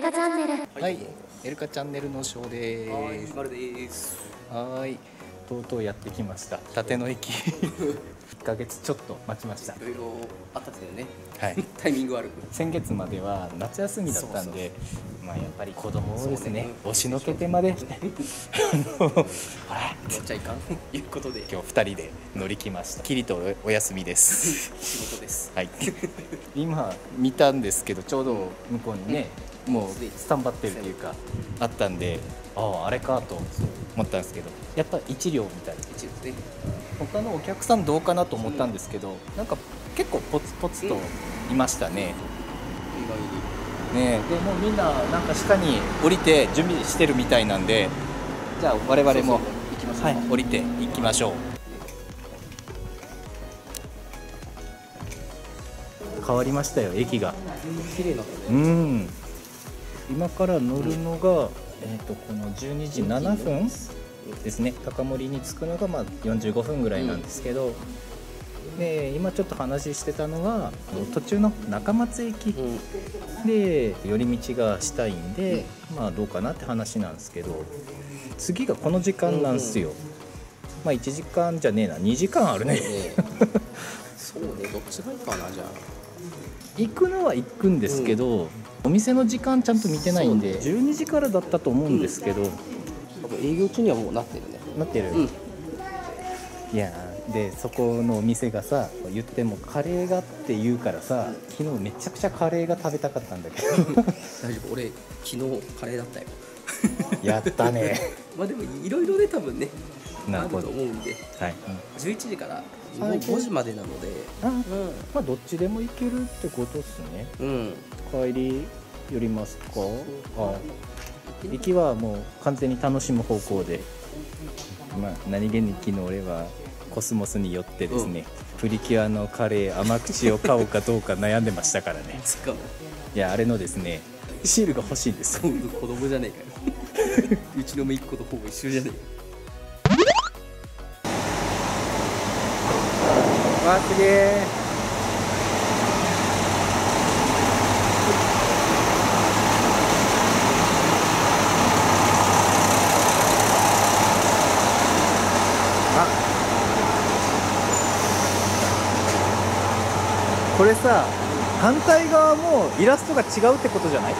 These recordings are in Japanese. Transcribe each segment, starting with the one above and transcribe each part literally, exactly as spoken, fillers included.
カチャンネル。 はい、エルカチャンネルのショーではい、 ーす。 丸です。 はーい、とうとうやってきました。立野駅。いっかげつちょっと待ちました。 いろいろあったんですよね。 はい。 タイミング悪く。 先月までは夏休みだったんで、まあやっぱり子供をですね、 そうね押しのけてまで、あのほら、 乗っちゃいかんということで、 今日ふたりで乗り来ました。キリとお休みです。 仕事です。 はい。今見たんですけど、ちょうど向こうにね、もうスタンバってるっていうかあったんで、あああれかと思ったんですけど、やっぱ一両みたいな。 一応ですね。 他のお客さんどうかなと思ったんですけど、なんか結構ポツポツといましたね。 意外に。 ねえ、でもうみんななんか下に降りて準備してるみたいなんで、じゃあ我々もそうそう行きましょう。 はい、降りて行きましょう。変わりましたよ、駅が。 綺麗なのうね。 ん。今から乗るのが、えっとこのじゅうにじななふんですね。高森に着くのがまあよんじゅうごふんぐらいなんですけど、で今ちょっと話してたのは途中の中松駅うん。 で寄り道がしたいんで、まあどうかなって話なんですけど、次がこの時間なんですよ。まあいちじかんじゃねえな、にじかんあるね。 そうね、どっちがいいかなじゃあ。 行くのは行くんですけど、お店の時間ちゃんと見てないんで、 そうねじゅうにじからだったと思うんですけど、 多分営業中にはもうなってるね。 なってる、 うん。 いやーでそこのお店がさ、言ってもカレーがって言うからさ、昨日めちゃくちゃカレーが食べたかったんだけど大丈夫。俺昨日カレーだったよ。 やったね。 まあでもいろいろね多分ね。 なるほどあると思うんで。 はい、 じゅういちじからもうはいごじまでなので。 あまあどっちでも行けるってことっすね。 うん。うん。 帰り寄りますか。あ行きはもう完全に楽しむ方向で、まあ何気に昨日俺はコスモスによってですね、うん、プリキュアのカレー甘口を買おうかどうか悩んでましたからね。 しかもいやあれのですねシールが欲しいんですよ。 子供じゃねえかよ。うちの姪っ子とほぼ一緒じゃねえか。 わーすげー。これさ、反対側もイラストが違うってことじゃない？ね。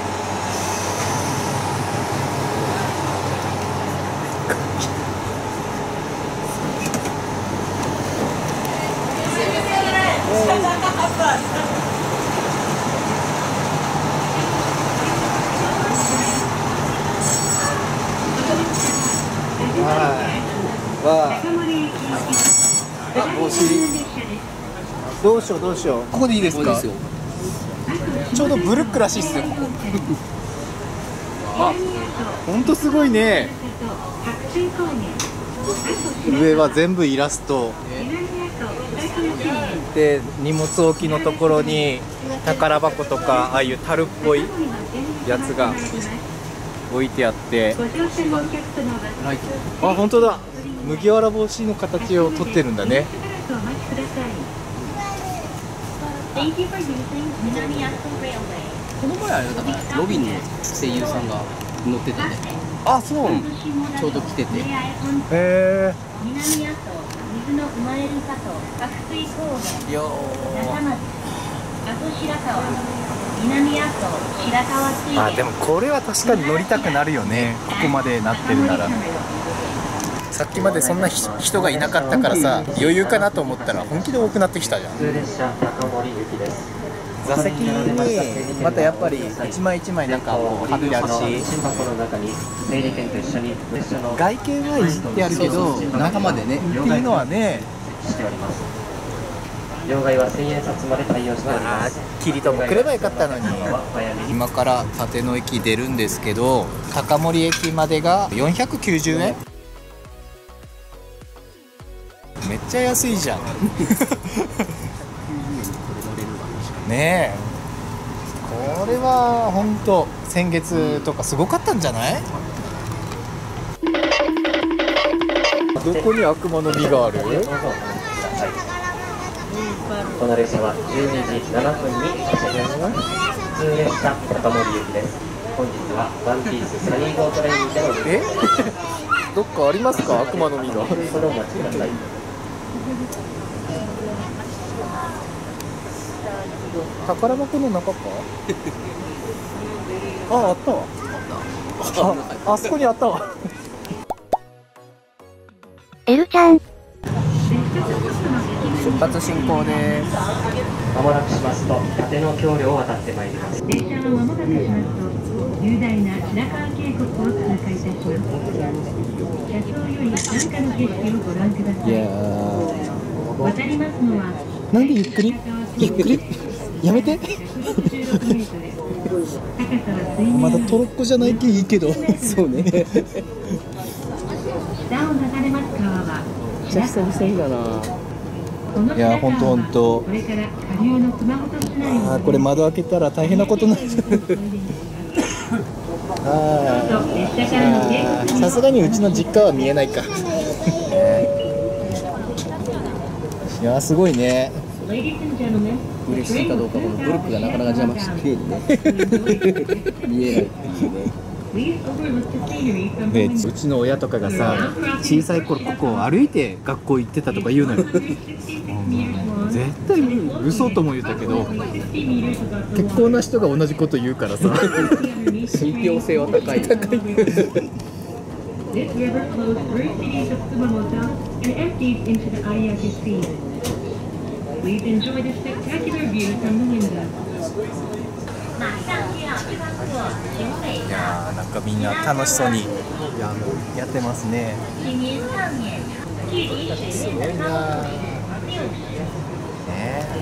わあ、帽子どうしようどうしよう。ここでいいですか？ちょうどブルックらしいっすよ、ここ。あ、ほんとすごいね。上は全部イラストで、荷物置きのところに宝箱とかああいう樽っぽいやつが置いてあって、あ、本当だ。麦わら帽子の形をとってるんだね。 この前あれだからロビンの声優さんが乗っててね。 あ、そう。 ちょうど来てて。 へえ。 南阿蘇水の生まれる里白水高原よ中松阿蘇白川南阿蘇白川水あ、でもこれは確かに乗りたくなるよね。ここまでなってるなら。さっきまでそんな人がいなかったからさ、余裕かなと思ったら本気で多くなってきたじゃん。座席にまたやっぱり一枚一枚なんかこう貼ってあるし、外見はいじってあるけど中までねっていうのはね。 両替は千円札まで対応しております。 キリトも来ればよかったのに。今から立野駅出るんですけど、高森駅までがよんひゃくきゅうじゅうえん。めっちゃ安いじゃん。ねえ、これは本当先月とかすごかったんじゃない？どこに悪魔の実がある？ この列車はじゅうにじななふんに発車します。普通列車高森行きです。 本日はワンピースサニーボートレインでのえどっかありますか、悪魔の実が。 それをお待ちください。 宝箱の中かあ、あったわ。あ、あそこにあったわ。 エルちゃん。 出発進行です。 まもなくしますと縦の橋梁を渡ってまいります。 列車は間もなくしますと雄大な白川渓谷を通過いたします。車窓より山下の景色をご覧ください。 いや渡りますのはなんでゆっくりゆっくりやめて。まだトロッコじゃないけいいけど。そうね。 北を流れます川は久々だな。 このいやほんとほんとこれから下流の熊本市内をあーこれ窓開けたら大変なことになる。あーさすがにうちの実家は見えないか。いやすごいね。 嬉しいかどうか、このブルクがなかなか邪魔してるね。見えないっていうね。 でうちの親とかがさ、小さい頃ここを歩いて学校行ってたとか言うのよ。絶対嘘とも言ったけど、結構な人が同じこと言うからさ。 信憑性は高い。高い。 This river flows through cities of Kumamoto and empties into the Ariake Sea. Please enjoy the spectacular view from the window. いやーなんかみんな楽しそうにやってますね。すごいなー。ね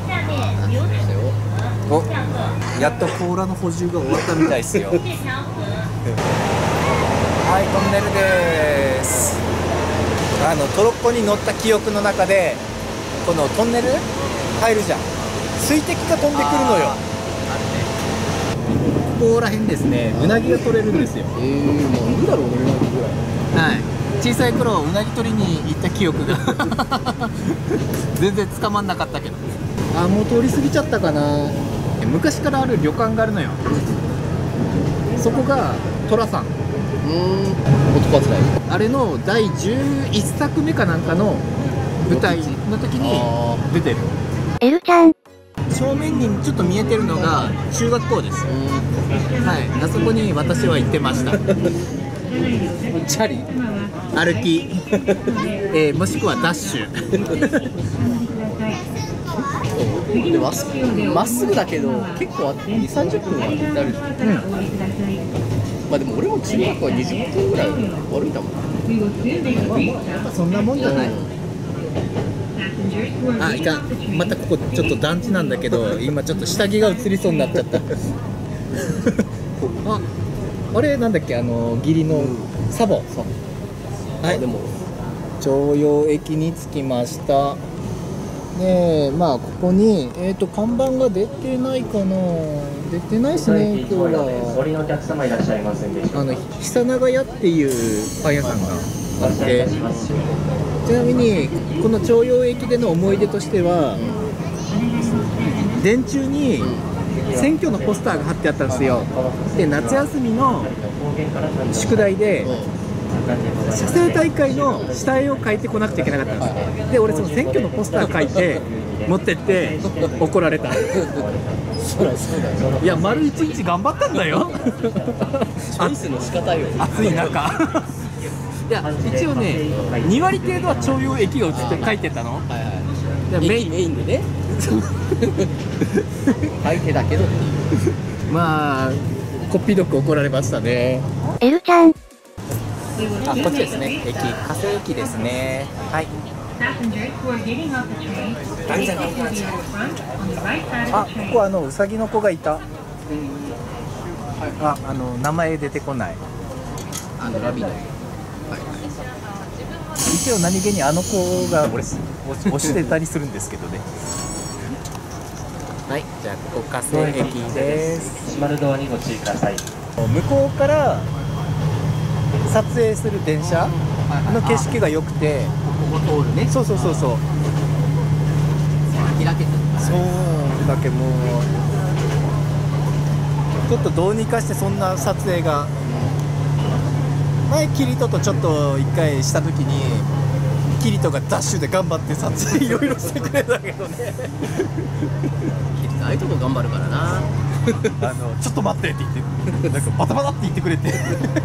お、やっと甲羅の補充が終わったみたいですよ。はいトンネルです。あのトロッコに乗った記憶の中でこのトンネル入るじゃん、水滴が飛んでくるのよ。ここら辺ですね、うなぎが取れるんですよ。 えー、もういいだろうね、うなぎぐらい。 はい、小さい頃うなぎ取りに行った記憶が全然捕まんなかったけど。あ、もう通り過ぎちゃったかな。昔からある旅館があるのよ。そこが寅さん、 うーん、男扱い。 あれのだいじゅういっさくめかなんかの舞台の時に出てる。 エルちゃん。 正面にちょっと見えてるのが中学校です。はい、あそこに私は行ってました。 チャリ歩き、えー、もしくはダッシュ。 でまっすぐまっすぐだけど結構にじゅう、さんじゅっぷんはなる。うん、まあでも俺も中学校はにじゅっぷんぐらい歩いたもん。 やっぱそんなもんじゃない。あ、いかん、またここちょっと団地なんだけど今ちょっと下着が映りそうになっちゃった。あ、あれなんだっけ、あの義理のサボ。はい、 でも朝陽駅に着きました。ねえ、まあここにえっと看板が出てないかな。出てないですね今日おは。 降りのお客様いらっしゃいませんでしょうか。 あの久長屋っていうパン屋さんがあって、ちなみにこの朝陽駅での思い出としては、電柱に選挙のポスターが貼ってあったんですよ。で夏休みの宿題で写生大会の下絵を描いてこなくちゃいけなかったんです。で俺その選挙のポスター描いて持ってって怒られた。いや丸一日頑張ったんだよ。 チョイスの仕方よ。 暑い中。いや一応ねにわり程度は朝陽駅が映って書いてたの。 はいはい。 でメイン駅メインでね。相手だけどっていう。 まあこっぴどく怒られましたね。 エルちゃん。 あ、こっちですね。駅、加瀬駅ですね。はい。あ、ここあのうさぎの子がいた。あ、あの名前出てこない。 あのラビの。 一応何気にあの子が俺押してたりするんですけどね。はい、じゃあここ加瀬駅です。 閉まるドアにご注意ください。 向こうから撮影する電車の景色が良くて、 ここ通るね。 そうそうそうそう。 開けてる。 そうだけもうちょっとどうにかしてそんな撮影が前キリトとちょっと一回した時にキリトがダッシュで頑張って撮影いろいろしてくれたけどねああいうとこ頑張るからなあのちょっと待ってって言ってなんかバタバタって言ってくれて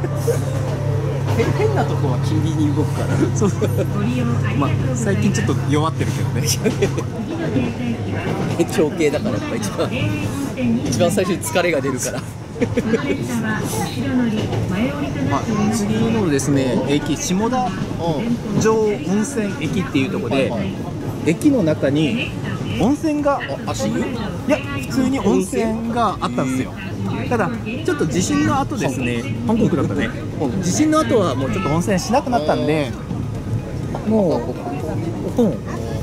変なとこは君に動くからそうご利用ありがまあとうございます。 最近ちょっと弱ってるけどね次の停車駅は長径だからやっぱ一番一番最初に疲れが出るからこの列車は後ろ乗り前降りとなっております。 次のですね駅下田城温泉駅っていうところで駅の中に温泉が足湯いや普通に温泉があったんですよ。ただちょっと地震の後ですね韓国だったね地震の後はもうちょっと温泉しなくなったんでもううん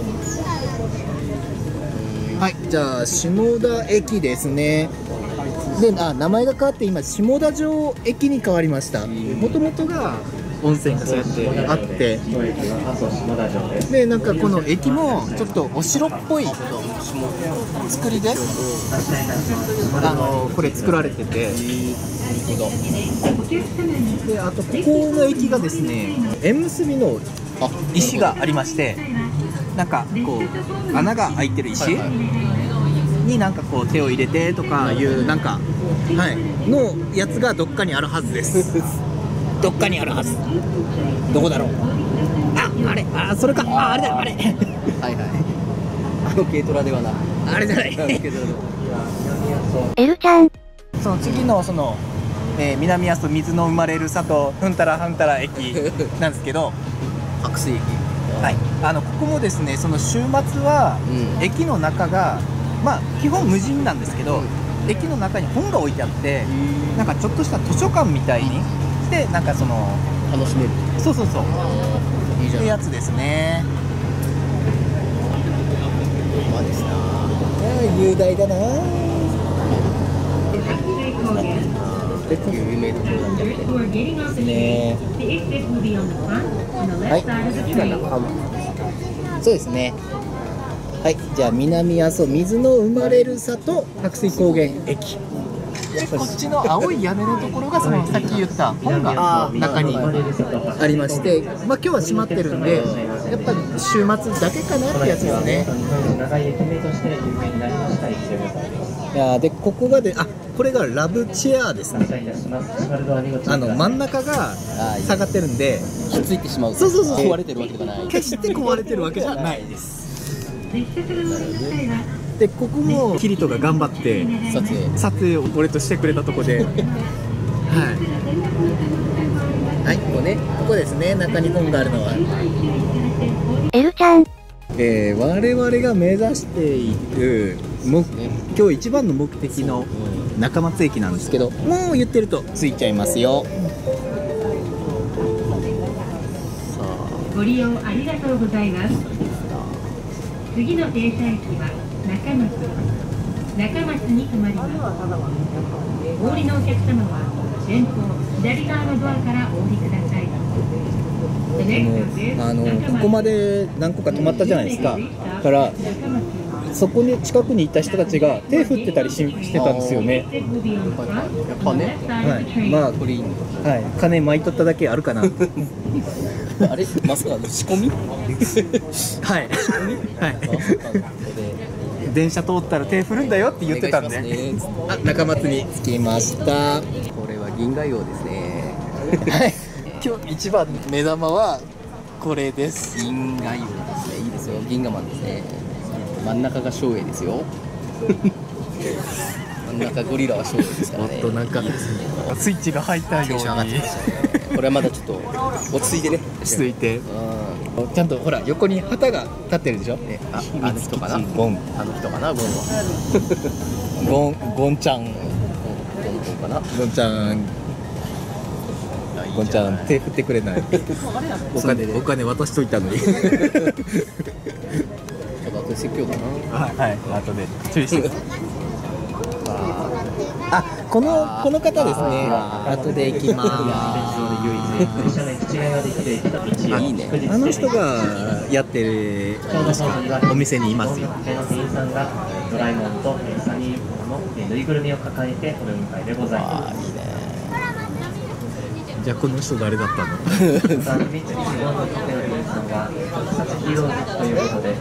はいじゃあ下田駅ですね。であ名前が変わって今下田城駅に変わりました。もともとが温泉がそうやってあってでなんかこの駅もちょっとお城っぽい作りであのこれ作られててであとここの駅がですね縁結びの石がありましてなんかこう穴が開いてる石になんかこう手を入れてとかいうなんかはいのやつがどっかにあるはずですどっかにあるはずどこだろうああれあそれかああれだあれはいはいあの軽トラではなあれじゃない軽トラではエルちゃん、 その次のその、えー南阿蘇水の生まれる里ふんたらふんたら駅なんですけど白水駅はいあのここもですねその週末はうん駅の中がまあ基本無人なんですけど、駅の中に本が置いてあってなんかちょっとした図書館みたいにしてなんかその楽しめるそうそうそういいじゃんってやつですね。 まあですな雄大だな有名どころだけどねはいそうですねはいじゃあ南阿蘇水の生まれる里白水高原駅でこっちの青い屋根のところがそのさっき言った本が中にありまして、まあ、今日は閉まってるんでやっぱり週末だけかなってやつですね。 長い駅名として有名になりました駅でございます。 いやでここがであこれがラブチェアですね。 お願いいたします。閉まるドアにご注意くだあさい。 の真ん中が下がってるんでひっついてしまうそうそうそう壊れてるわけがない決して壊れてるわけじゃないです列車から乗る際はでここもキリトが頑張って撮影撮影を俺としてくれたとこではいはいここねここですね中に本があるのは、 エルちゃん、 えー、我々が目指している目今日一番の目的の中松駅なんですけどもう言ってると着いちゃいますよ。 ご利用ありがとうございます。次の停車駅は中松中松に停まります。お降りのお客様は前方左側のドアからお降りください。 あのここまで何個か止まったじゃないですか。だからそこに近くにいた人たちが手振ってたりししてたんですよね。 やっぱねはい、まあこれいいんだはい、金巻いとっただけあるかな。はい、 あれまさかの仕込みはい、電車通ったら手振るんだよって言ってたんで。 お願いしますねあ、中松に着きました。はこれは銀河用ですねい、今日一番目玉はこれです。 銀河用ですねいいですよ銀河マンですね真ん中が照英ですよ真ん中ゴリラは照英ですからねもっとなんかいいですねスイッチが入ったようにテンション上がってましたねこれはまだちょっと落ち着いてね落ち着いて、 うちゃんとほら横に旗が立ってるでしょ。 んねああの人かなゴンあの人かなゴンはゴンゴンちゃんゴンゴンかなゴンちゃんゴンちゃん手振ってくれない。お金お金渡しといたのに。 ちょっと後で説教だなはい、はい、後で注意して。あ、このこの方ですね。後で行きま電車の行き違いができる駅と道をいいねす。あの人がやってるお店にいますよ。 店の店員さんがドラえもんとサニーのーぬいぐるみを抱えてお出迎えでございあます。 あいいね。 じゃあこの人誰だったの？ さんみっつきしごのカフェの皆さんは特撮ヒーローたちということで、え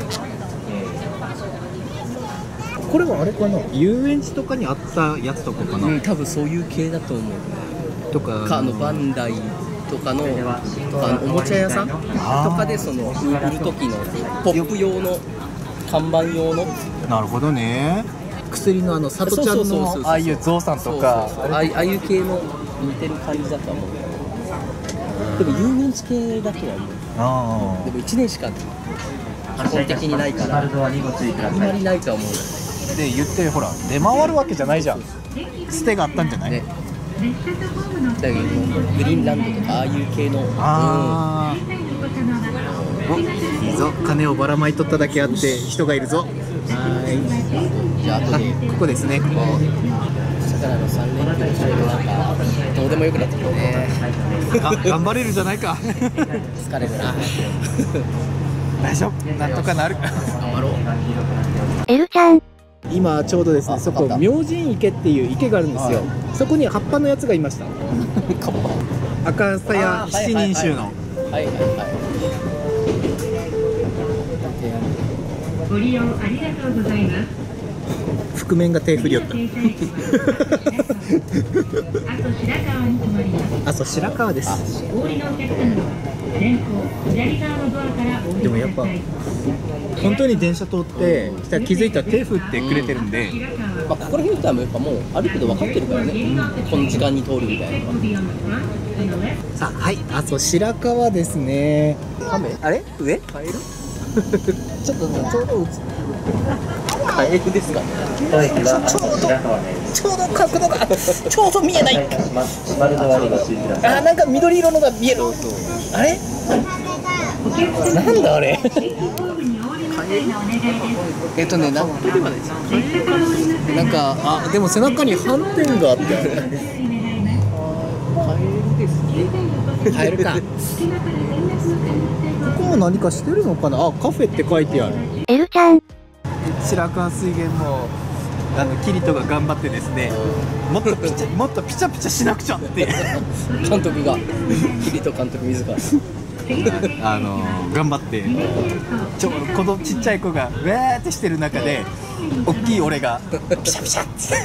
これはあれかな、遊園地とかにあったやつとかかな、 うん、多分そういう系だと思う。 とかかあのバンダイとかのあのおもちゃ屋さんとかでその売る時のポップ用の看板用のなるほどね。薬のあのさとちゃんそうそうそうそうのああいうゾウさんとか、 そうそうそうああいうああいう系の似てる感じだと思う。でも遊園地系だとは思う。 あでもいちねんしか基本的にないかー、 らルドアにご注意くだあんさい。 まりないとは思う。 あで言ってほら出回るわけじゃないじゃん。捨てがあったんじゃない？ ね。だけどグリーンランドとかああいう系のああ、お、いいぞ、金をばらまいとっただけあって人がいるぞ。はうんじゃあ後でい、ここですね。ここだからのさん連休の最後なんかどうでもよくなってくるね。 あ、頑張れるじゃないか。 疲れるな。 大丈夫、なんとかなる。 頑張ろう。 エルちゃん、 今ちょうどですね、 あそこあった明神池っていう池があるんですよ。そこに葉っぱのやつがいました。赤さや七人衆の。 はいはいはい。 ご利用ありがとうございます。 覆面が手振りよった。 停車駅はあと白川に停まります。 あ、そう白川です。 お降りのお客様は前方左側のドアからお降りでもやっぱください。 本当に電車通ってしたら気づいたら手振ってくれてるんで、 白川まあここら辺の人はやっぱもうある程度分かってるからね。この時間に通るみたいなのは。 さあ、はい、あ、そう白川ですね。 カメ？ あれ上？ カエル？ちょっとちょうど映ってる。カエルですかね。 一駅はあと白川です。 ちょうど角度がちょうど見えない。 お願いいたします。閉まるドアにご注意ください。 あーなんか緑色のが見える。あれ？なんだあれ？えっとねなんかなんかあ、でも背中に斑点があって。 カエルですね。カエルか。 ここも何かしてるのかな。あ、カフェって書いてある。 エルちゃん、 白川水源もあのキリトが頑張ってですね、もっとピチャもっとピチャピチャしなくちゃって監督がキリト監督自ら。 あの頑張ってちょ子供ちっちゃい子がウェーってしてる中で大きい俺がピシャピシャって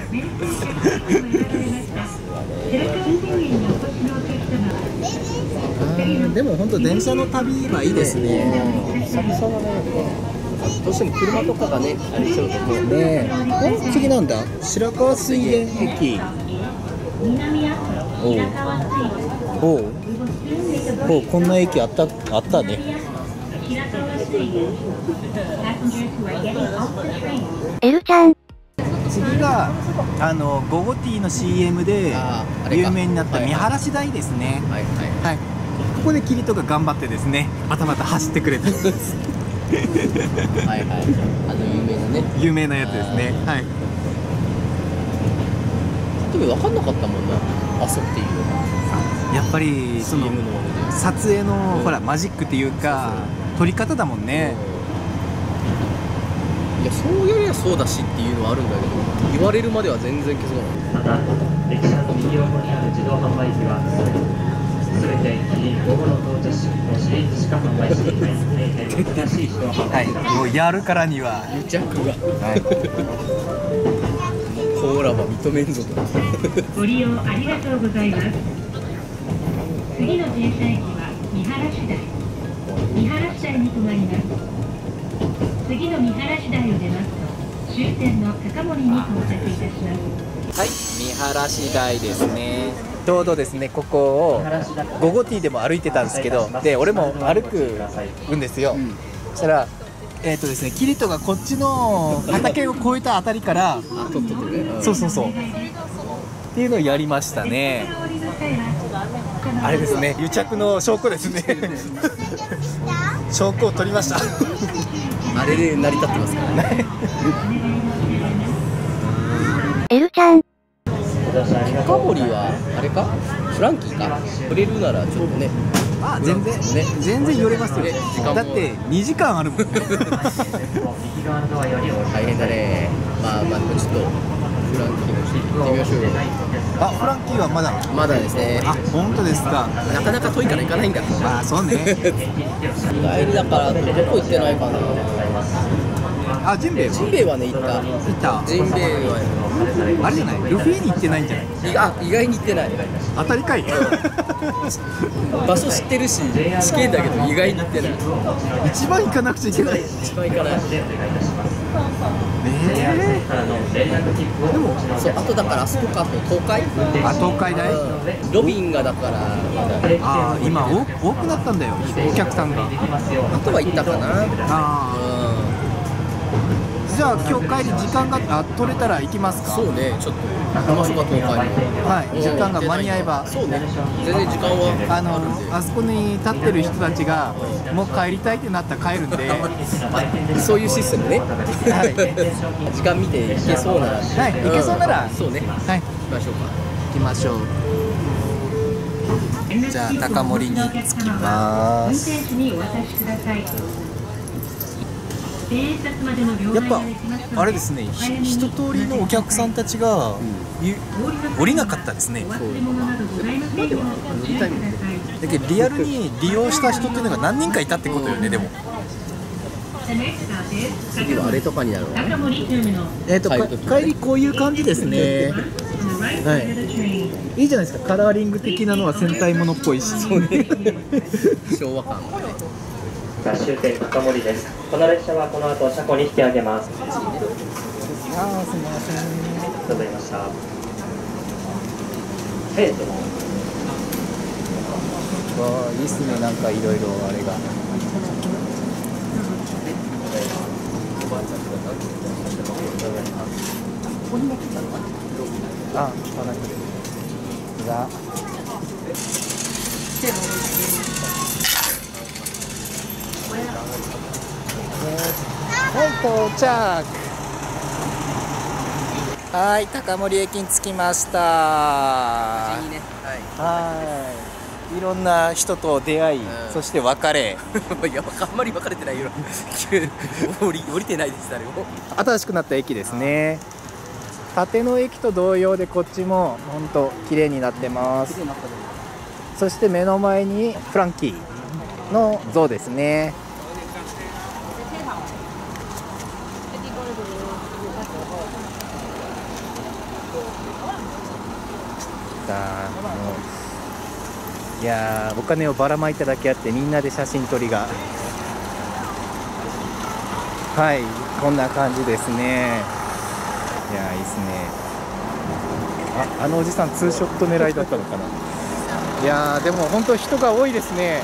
でも本当電車の旅はいいですね。 久々だね。どうしても車とかがねあれちゃうともうねえ、お、次なんだ、白川水源駅。おうおうおう、こんな駅あったあったね。 エルちゃん、 次があのゴゴティーの シーエム であーあれか有名になった見晴らし台ですね。 はいはい。 はい、ここでキリトが頑張ってですね、またまた走ってくれたはいはい。あの有名なね。 有名なやつですね。はい。 でも分かんなかったもんな。あそっていうのが。 やっぱりそのシーエム のあれで撮影のほらマジックっていうか撮り方だもんね。 いやそうやりゃそうだしっていうのはあるんだけど、言われるまでは全然気づかない。 また、列車の右横にある自動販売機はすべてキリン午後の到着のシリーズしか販売していない新しい自動販売機です。 もうやるからには。 癒着が。 はい。 コーラは認めんぞと。 ご利用ありがとうございます。次の停車駅は見晴らし台。見晴らし台に停まります。次の見晴らし台を出ますと終点の高森に到着いたします。 はい、見晴らし台ですね。ちょうどですね、ここをゴゴティーでも歩いてたんですけど、で俺も歩くんですよ。そしたらえっとですね、キリトがこっちの畑を越えたあたりからあとっととね。 そうそうそうっていうのをやりましたね。あれですね、癒着の証拠ですね証拠を取りましたあれで成り立ってますからね。 エルちゃん、 高森はあれかフランキーか触れるならちょっとね。 あ、全然、 ね全然寄れますよ。 ね時間もだってにじかんあるもん右側のドアよりお降りください。 大変だね。まあまあちょっとフランキーも行ってみましょうよ。 あ、フランキーはまだ。 まだですね。 あ、本当ですか。 なかなか遠いから行かないんだ。 あ、そうね。 帰りだからどこ行ってないかな。 あ、ジンベエは。 ジンベエはね行った。 行った。 ジンベエはあれじゃない。ルフィに行ってないんじゃない。 いあ意外に行ってない。 当たりかい。 場所知ってるし試験だけど意外に行ってない。 一番行かなくちゃいけない。 一番行かない。 えでもそうあとだからあそこか東海。 あ、東海大。 ロビンがだからあ、今多多くなったんだよ。お客さんが。 あとは行ったかな。 ああ。じゃあ今日帰り時間があ取れたら行きますか。 そうね、ちょっと行きましょうか東海。 はい、時間が間に合えば。 そうね、全然時間はあのあそこに立ってる人たちがもう帰りたいってなったら帰るんで。 そういうシステムね。はい。時間見て行けそうなら。 はい、行けそうなら。 そうね。 はい、 行きましょうか。 行きましょう。じゃあ高森に着きます。 運転手にお渡しください。 やっぱあれですね、ひ一通りのお客さんたちが、うん、降りなかったですね。だけどリアルに利用した人っていうのが何人かいたってことよね。でも次はあれとかになるの。 えっと帰りこういう感じですね。はい、いいじゃないですか。カラーリング的なのは戦隊ものっぽいし。そうね。 昭和感がね。 終点高森です。この列車はこの後車庫に引き上げます。 ああ、すみません。 ありがとうございました。えっとわあ、いいっすね。なんかいろいろあれが。あ、パナキが。はい、到着。はい、高森駅に着きました。はい、いろんな人と出会い、うん、そして別れ。 いや、あんまり別れてないよ。降り、降りてないです、誰も。 新しくなった駅ですね。立野駅と同様で、こっちも本当綺麗になってます。そして目の前にフランキーの像ですね。いやー、お金をばらまいただけあってみんなで写真撮りが、はい、こんな感じですね。いやー、いいですね。あ、あのおじさんツーショット狙いだったのかな。いやー、でも本当人が多いですね。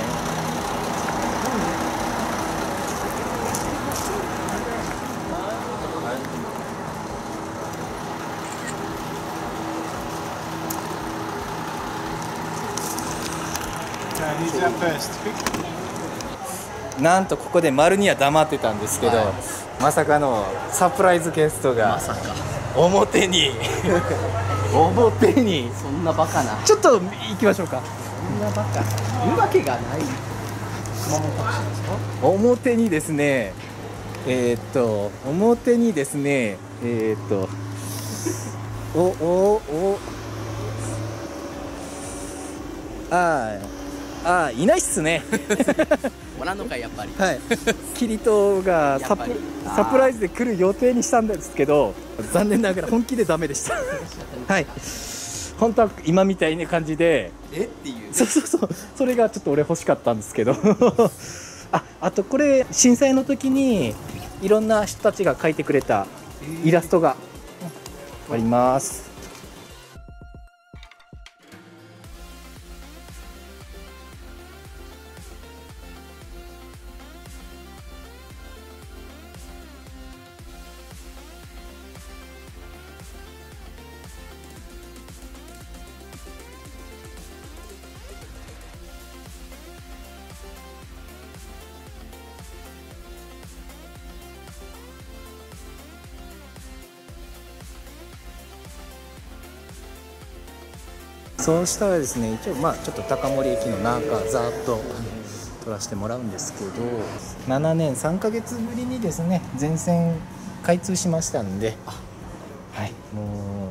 なんとここで丸には黙ってたんですけど、はい、まさかのサプライズゲストがまさか表に表にそんなバカな。 ちょっと行きましょうか。 そんなバカいるわけがない。熊本タクシーですか。 表にですね、えー、っと表にですね、えー、っとおおおあーあーいないっすね。 おらんのかい、やっぱり。 はい、キリトがサプ、サプライズで来る予定にしたんですけど、残念ながら本気でダメでした。はい、本当は今みたいな感じで、 えっていう、 そうそうそう、それがちょっと俺欲しかったんですけど。あ、あとこれ震災の時にいろんな人たちが描いてくれたイラストがあります。そうしたらですね、一応まあちょっと高森駅の中ざーっと撮らせてもらうんですけど、ななねんさんかげつぶりにですね全線開通しましたんで、はい、もう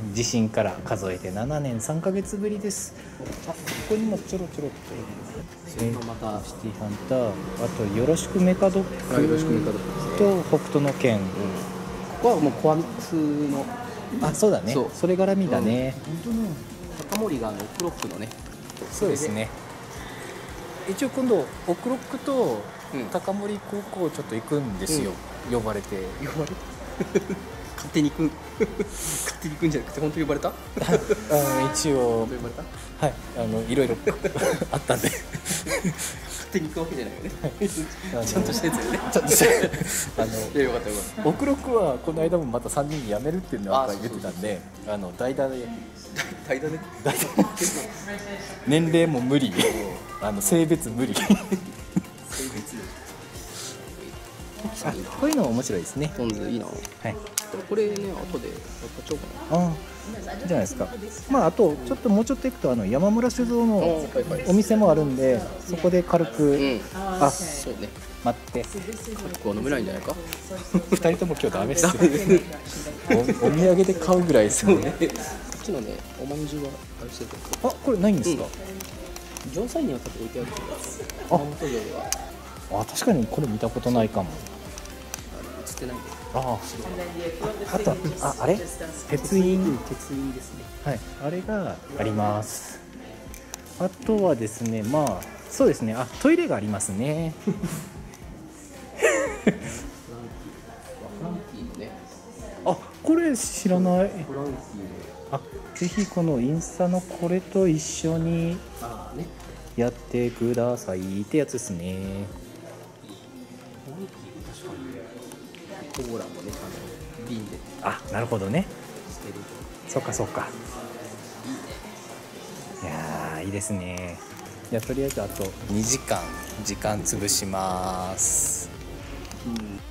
地震から数えてななねんさんかげつぶりです。あ、ここにもちょろちょろっとそれがまたシティハンター、あとよろしくメカドックよろしくメカドックですね。 と北斗の拳、 ここはもうコアミックスのあ、そうだね、 そうそれ絡みだね、 高森があのクロックのね、 そうですね。一応今度オクロックとうん高森高校ちょっと行くんですよ、呼ばれて。 呼ばれ勝手に行く勝手に行くんじゃなくて本当に呼ばれた？ あの一応本当に呼ばれた？ はい、あのいろいろあったんで勝手に行くわけじゃないよね。 あのちゃんとしたやつよね。 ちょっとしたあのいやよかったよかった。 オクロックはこの間もまたさんにん辞めるっていうのを言ってたんで、あの代打で代打ね。 代打年齢も無理あの性別無理あ、こういうの面白いですね。 ポン酢いいな。 はい、 これね後でやっぱちょうかな。 ああ、いいじゃないですか。まああとちょっともうちょっと行くとあの山村酒造のはいはいお店もあるんで、そこで軽く、 うん。 あ、 そうね。 待って、 ここは飲めないんじゃないか。 ふたりとも今日ダメっすよお, お土産で買うぐらいですよね。 こっちのねおまんじゅうはあれしてるけど。 あ、これないんですか？ 城西には多分置いてあるけど。 あ熊本城はあ、確かにこれ見たことないかも。 映ってないんで。 ああ、あとあ、あれ鉄印、 鉄印ですね。 はい、あれがあります。あとはですね、まあそうですね、あ、トイレがありますねフランキーのね。 あ、これ知らない。 フランキーの。 あ、ぜひこのインスタのこれと一緒にああね。 やってくださいってやつですね。 フランキー確かにコーラもねあの瓶であ、なるほどね。 捨てるそっかそっか。いやー、いいですね。じゃあとりあえずあとにじかん時間潰します。 うん